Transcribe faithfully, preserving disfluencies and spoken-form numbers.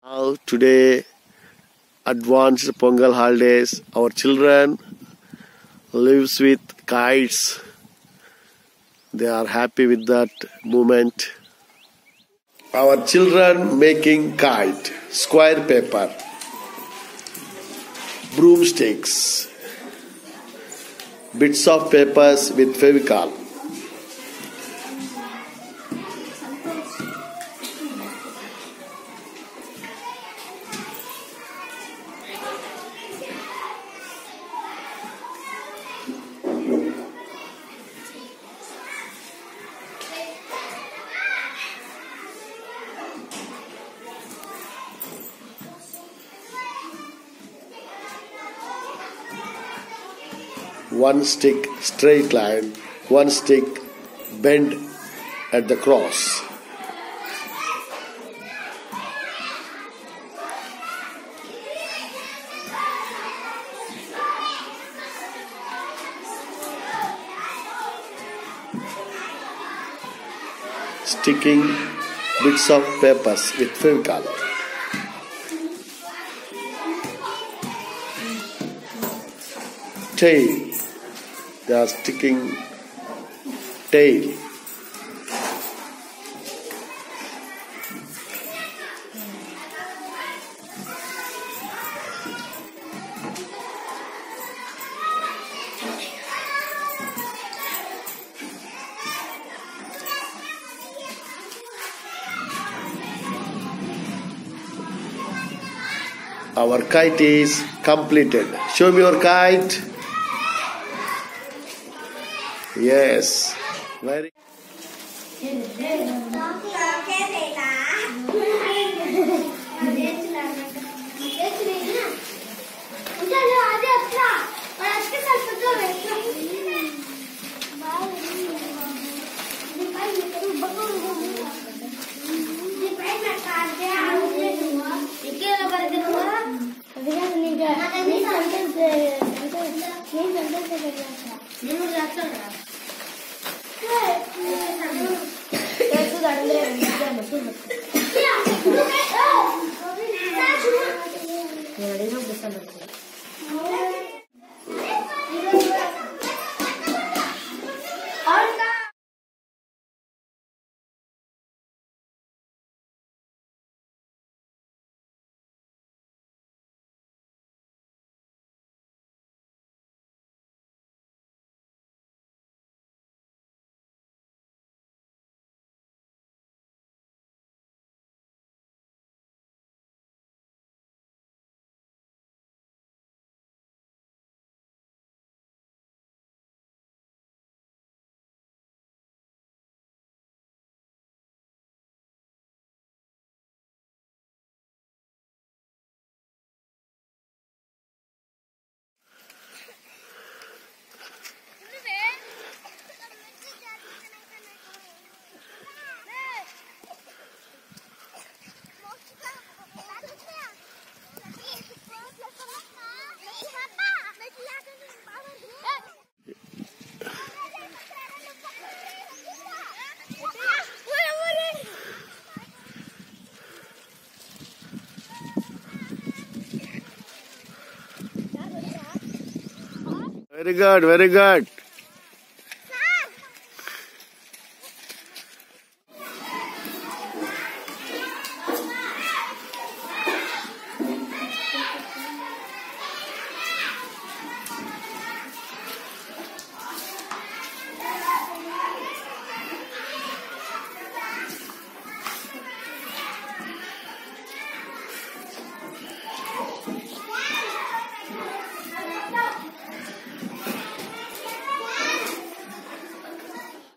Now today, advanced Pongal holidays, our children lives with kites. They are happy with that moment. Our children making kite, square paper, broomsticks, bits of papers with Fevicol. One stick straight line, one stick bend at the cross. Sticking bits of papers with Fevicol. Tail. They are sticking tail. Our kite is completed. Show me your kite. Yes, very. Very good, very good.